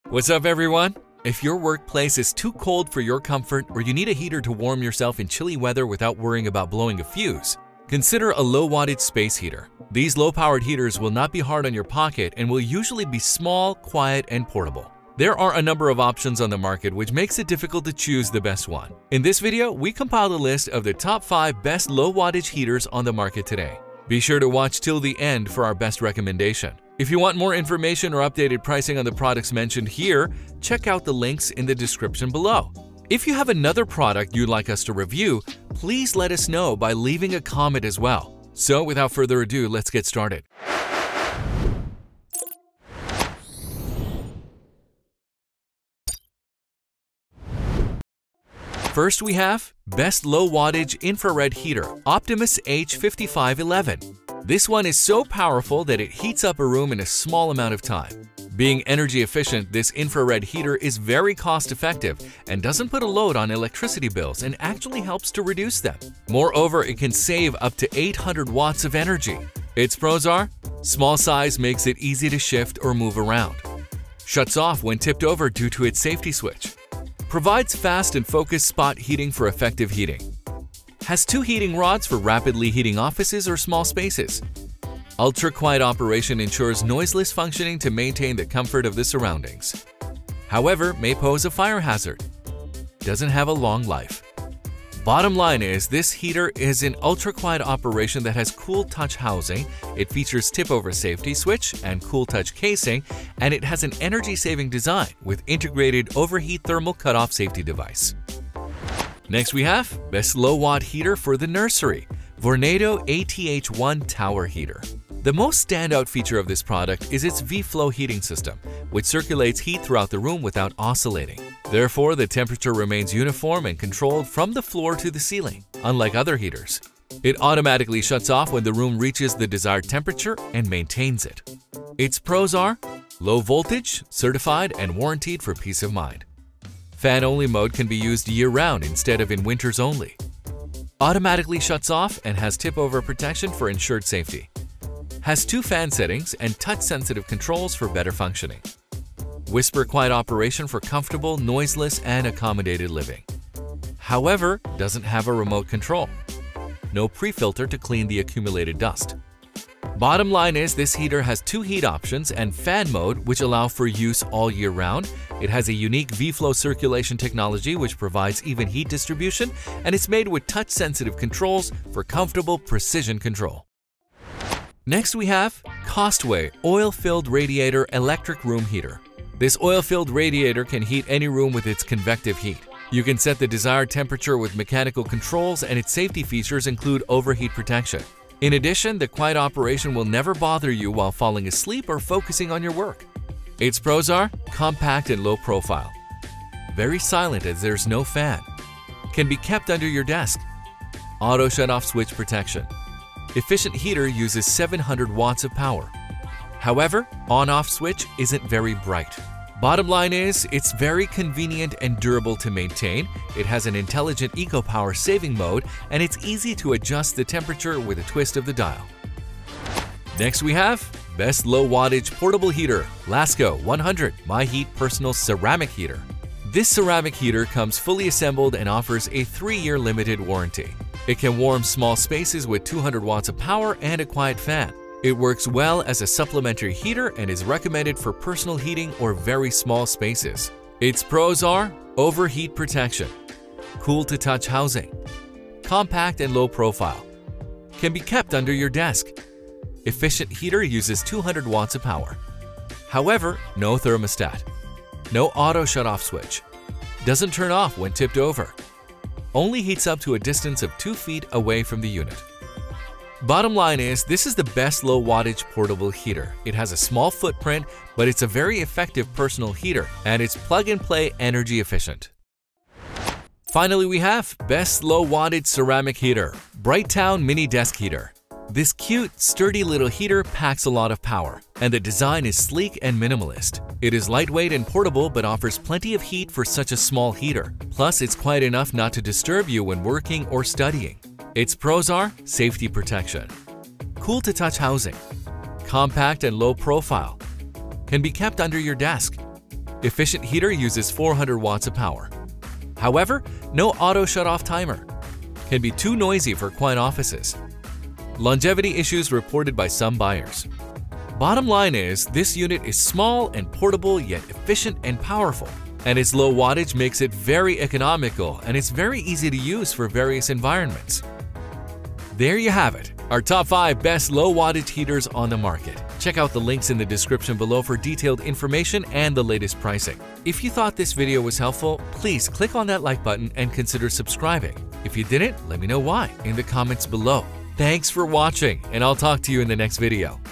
What's up, everyone? If your workplace is too cold for your comfort or you need a heater to warm yourself in chilly weather without worrying about blowing a fuse, consider a low-wattage space heater. These low-powered heaters will not be hard on your pocket and will usually be small, quiet, and portable. There are a number of options on the market, which makes it difficult to choose the best one. In this video, we compiled a list of the top 5 best low-wattage heaters on the market today. Be sure to watch till the end for our best recommendation. If you want more information or updated pricing on the products mentioned here, check out the links in the description below. If you have another product you'd like us to review, please let us know by leaving a comment as well. So without further ado, let's get started. First, we have Best Low Wattage Infrared Heater, Optimus H5511. This one is so powerful that it heats up a room in a small amount of time. Being energy efficient, this infrared heater is very cost-effective and doesn't put a load on electricity bills and actually helps to reduce them. Moreover, it can save up to 800 watts of energy. Its pros are: small size makes it easy to shift or move around. Shuts off when tipped over due to its safety switch. Provides fast and focused spot heating for effective heating. Has 2 heating rods for rapidly heating offices or small spaces. Ultra-quiet operation ensures noiseless functioning to maintain the comfort of the surroundings. However, may pose a fire hazard. Doesn't have a long life. Bottom line is, this heater is an ultra-quiet operation that has cool touch housing, it features tip-over safety switch and cool touch casing, and it has an energy-saving design with integrated overheat thermal cutoff safety device. Next, we have Best Low Watt Heater for the Nursery, Vornado ATH1 Tower Heater. The most standout feature of this product is its V-Flow heating system, which circulates heat throughout the room without oscillating. Therefore, the temperature remains uniform and controlled from the floor to the ceiling, unlike other heaters. It automatically shuts off when the room reaches the desired temperature and maintains it. Its pros are: low voltage, certified and warranted for peace of mind. Fan-only mode can be used year-round instead of in winters only. Automatically shuts off and has tip-over protection for ensured safety. Has 2 fan settings and touch-sensitive controls for better functioning. Whisper quiet operation for comfortable, noiseless, and accommodated living. However, doesn't have a remote control. No pre-filter to clean the accumulated dust. Bottom line is, this heater has 2 heat options and fan mode, which allow for use all year round. It has a unique V-Flow circulation technology which provides even heat distribution, and it's made with touch-sensitive controls for comfortable precision control. Next, we have Costway Oil-Filled Radiator Electric Room Heater. This oil-filled radiator can heat any room with its convective heat. You can set the desired temperature with mechanical controls, and its safety features include overheat protection. In addition, the quiet operation will never bother you while falling asleep or focusing on your work. Its pros are: compact and low profile. Very silent as there's no fan. Can be kept under your desk. Auto shut-off switch protection. Efficient heater uses 700 watts of power. However, on-off switch isn't very bright. Bottom line is, it's very convenient and durable to maintain. It has an intelligent eco-power saving mode, and it's easy to adjust the temperature with a twist of the dial. Next, we have Best Low Wattage Portable Heater, Lasko 100 MyHeat Personal Ceramic Heater. This ceramic heater comes fully assembled and offers a 3-year limited warranty. It can warm small spaces with 200 watts of power and a quiet fan. It works well as a supplementary heater and is recommended for personal heating or very small spaces. Its pros are: overheat protection, cool-to-touch housing, compact and low profile, can be kept under your desk. Efficient heater uses 200 watts of power. However, no thermostat. No auto shut-off switch. Doesn't turn off when tipped over. Only heats up to a distance of 2 feet away from the unit. Bottom line is, this is the best low wattage portable heater. It has a small footprint, but it's a very effective personal heater, and it's plug-and-play energy efficient. Finally, we have Best Low Wattage Ceramic Heater, Brighttown Mini Desk Heater. This cute, sturdy little heater packs a lot of power, and the design is sleek and minimalist. It is lightweight and portable but offers plenty of heat for such a small heater. Plus, it's quiet enough not to disturb you when working or studying. Its pros are: safety protection, cool-to-touch housing, compact and low profile, can be kept under your desk, Efficient heater uses 400 watts of power. However, no auto shut-off timer. Can be too noisy for quiet offices. Longevity issues reported by some buyers. Bottom line is, this unit is small and portable yet efficient and powerful. And its low wattage makes it very economical, and it's very easy to use for various environments. There you have it, our top 5 best low wattage heaters on the market. Check out the links in the description below for detailed information and the latest pricing. If you thought this video was helpful, please click on that like button and consider subscribing. If you didn't, let me know why in the comments below. Thanks for watching, and I'll talk to you in the next video.